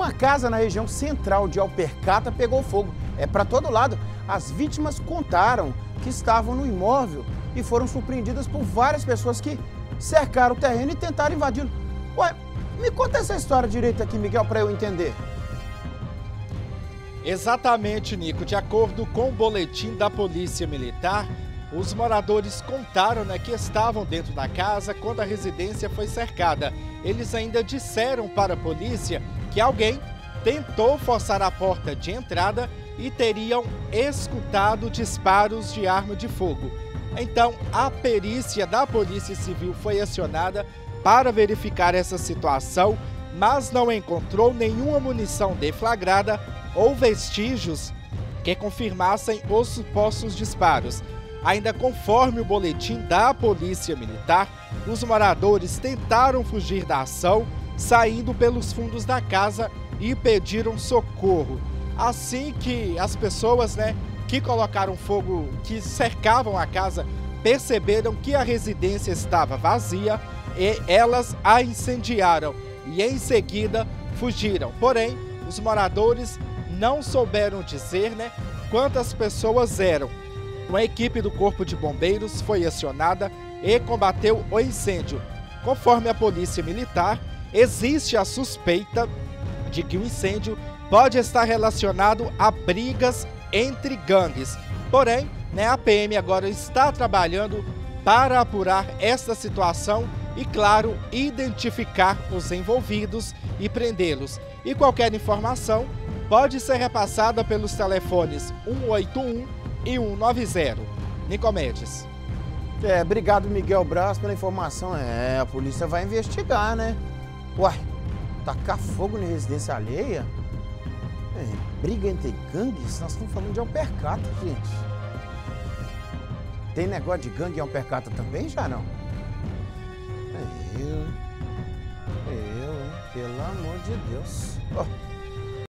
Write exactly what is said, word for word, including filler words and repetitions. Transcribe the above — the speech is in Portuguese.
Uma casa na região central de Alpercata pegou fogo. É para todo lado. As vítimas contaram que estavam no imóvel e foram surpreendidas por várias pessoas que cercaram o terreno e tentaram invadi-lo. Ué, me conta essa história direito aqui, Miguel, para eu entender. Exatamente, Nico. De acordo com o boletim da Polícia Militar, os moradores contaram, né, que estavam dentro da casa quando a residência foi cercada. Eles ainda disseram para a polícia que alguém tentou forçar a porta de entrada e teriam escutado disparos de arma de fogo. Então, a perícia da Polícia Civil foi acionada para verificar essa situação, mas não encontrou nenhuma munição deflagrada ou vestígios que confirmassem os supostos disparos. Ainda conforme o boletim da Polícia Militar, os moradores tentaram fugir da ação, saindo pelos fundos da casa e pediram socorro. Assim que as pessoas, né, que colocaram fogo, que cercavam a casa, perceberam que a residência estava vazia e elas a incendiaram e em seguida fugiram. Porém, os moradores não souberam dizer, né, quantas pessoas eram. Uma equipe do Corpo de Bombeiros foi acionada e combateu o incêndio. Conforme a Polícia Militar, existe a suspeita de que o incêndio pode estar relacionado a brigas entre gangues. Porém, né, a P M agora está trabalhando para apurar essa situação e, claro, identificar os envolvidos e prendê-los. E qualquer informação pode ser repassada pelos telefones um oito um e um nove zero. Nicomedes. É, obrigado, Miguel Braz, pela informação. É, a polícia vai investigar, né? Uai, tacar fogo na residência alheia? É, briga entre gangues? Nós estamos falando de Alpercata, gente. Tem negócio de gangue em Alpercata também, já não? É eu, é eu, hein? Pelo amor de Deus. Oh.